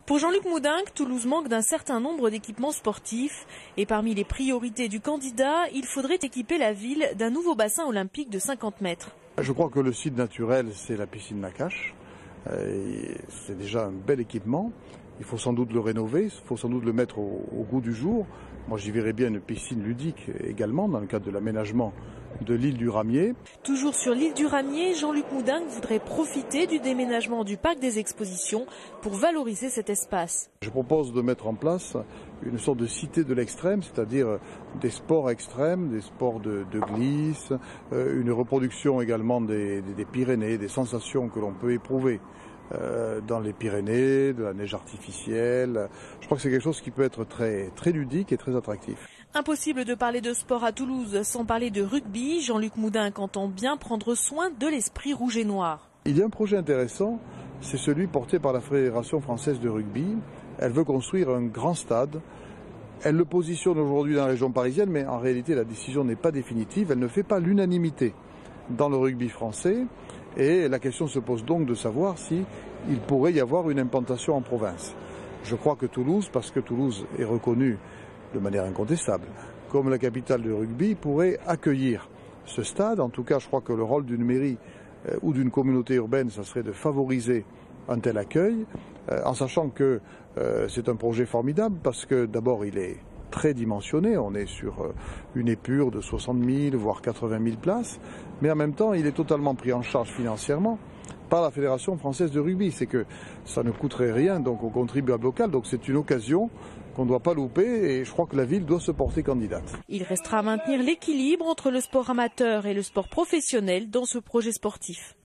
Pour Jean-Luc Moudingue, Toulouse manque d'un certain nombre d'équipements sportifs. Et parmi les priorités du candidat, il faudrait équiper la ville d'un nouveau bassin olympique de 50 mètres. Je crois que le site naturel, c'est la piscine Nakache. C'est déjà un bel équipement. Il faut sans doute le rénover, il faut sans doute le mettre au goût du jour. Moi, j'y verrais bien une piscine ludique également dans le cadre de l'aménagement de l'île du Ramier. Toujours sur l'île du Ramier, Jean-Luc Moudingue voudrait profiter du déménagement du parc des expositions pour valoriser cet espace. Je propose de mettre en place une sorte de cité de l'extrême, c'est-à-dire des sports extrêmes, des sports de glisse, une reproduction également des Pyrénées, des sensations que l'on peut éprouver dans les Pyrénées, de la neige artificielle. Je crois que c'est quelque chose qui peut être très ludique et très attractif. Impossible de parler de sport à Toulouse sans parler de rugby. Jean-Luc Moudingue entend bien prendre soin de l'esprit rouge et noir. Il y a un projet intéressant, c'est celui porté par la Fédération française de rugby. Elle veut construire un grand stade. Elle le positionne aujourd'hui dans la région parisienne, mais en réalité la décision n'est pas définitive. Elle ne fait pas l'unanimité dans le rugby français. Et la question se pose donc de savoir s'il pourrait y avoir une implantation en province. Je crois que Toulouse, parce que Toulouse est reconnue de manière incontestable comme la capitale du rugby, pourrait accueillir ce stade. En tout cas, je crois que le rôle d'une mairie ou d'une communauté urbaine, ça serait de favoriser un tel accueil, en sachant que c'est un projet formidable parce que d'abord il est très dimensionné, on est sur une épure de 60 000 voire 80 000 places, mais en même temps il est totalement pris en charge financièrement par la Fédération française de rugby. C'est que ça ne coûterait rien donc aux contribuables locaux, donc c'est une occasion qu'on ne doit pas louper et je crois que la ville doit se porter candidate. Il restera à maintenir l'équilibre entre le sport amateur et le sport professionnel dans ce projet sportif.